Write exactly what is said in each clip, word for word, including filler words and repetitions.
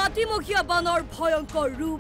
ৰাতিমহীয়া বানৰ ভয়ংকৰ ৰূপ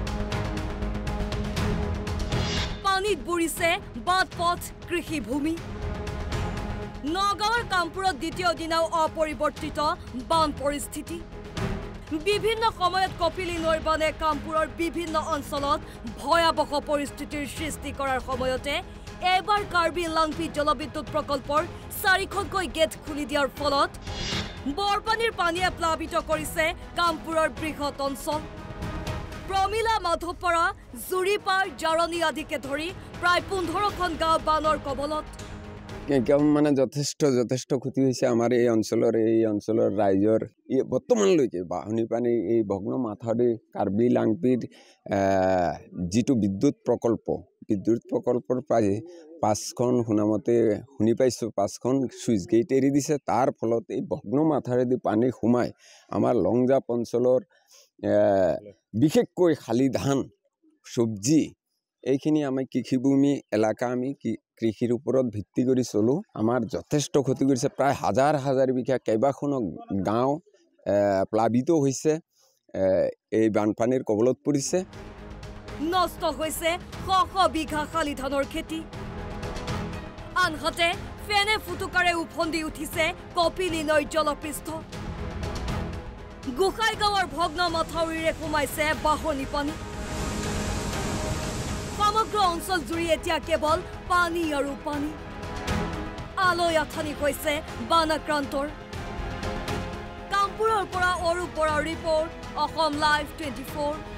পানীত বুৰিছে বাট পথ কৃষিভূমি নগাঁৱৰ কামপুৰত দ্বিতীয় দিনাও অপৰিৱৰ্তিত বান পৰিস্থিতি বিভিন্ন সময়ত কপিলী নৈৰ বানে কামপুৰৰ বিভিন্ন অঞ্চলত ভয়াবহ পৰিস্থিতিৰ সৃষ্টি কৰাৰ সময়তে এবাৰ কাৰ্বি লাংপি জলবিদ্যুৎ প্ৰকল্পৰ চাৰিখনকৈ গেট খুলি দিয়াৰ ফলত বৰপানীৰ পানীয়ে প্লাবিত কৰিছে কামপুৰৰ বৃহৎ অঞ্চল প্ৰমিলা মাধৱপাৰা জুৰিপাৰ জাৰণী আদিকে ধৰি প্ৰায় পোন্ধৰখন গাঁও বানৰ কবলত মানে যথেষ্ট যথেষ্ট ক্ষতি হৈছে আমাৰ এই অঞ্চলৰ এই অঞ্চলৰ ৰাইজৰ এই বৰ্তমানলৈকে বাহনী পানী এই ভগ্ন মাথাউৰি কাৰ্বি লাংপিৰ যিটো বিদ্যুৎ প্ৰকল্প বিদ্যুৎ প্ৰকল্পৰ প্ৰায় পাঁচখন শুনামতে শুনি পাইছোঁ পাঁচখন চুইচ গেট এৰি দিছে তাৰ ফলত এই ভগ্ন মাথাউৰিদি পানী সোমাই আমাৰ লংজাপ অঞ্চলৰ বিশেষকৈ শালি ধান চব্জি এইখিনি আমি কৃষিভূমি এলেকা আমি কৃষিৰ ওপৰত ভিত্তি কৰি চলোঁ আমাৰ যথেষ্ট ক্ষতি কৰিছে প্ৰায় হাজাৰ হাজাৰ বিঘা কেইবাখনো গাঁও প্লাবিত হৈছে এই বানপানীৰ কবলত পৰিছে নষ্ট হৈছে শ শ বিঘা শালি ধানৰ খেতি আনহাতে ফেনে ফুটুকাৰে উফন্দি উঠিছে কপিলী নৈৰ জলপৃষ্ঠ গোসাইগাঁৱৰ ভগ্ন মাথাউৰিৰে সোমাইছে বাহনী পানী সমগ্ৰ অঞ্চল জুৰি এতিয়া কেৱল পানী আৰু পানী আলৈ আথানি হৈছে বানাক্ৰান্তৰ কামপুৰৰ পৰা অৰূপ বৰাৰ report Assam live twenty four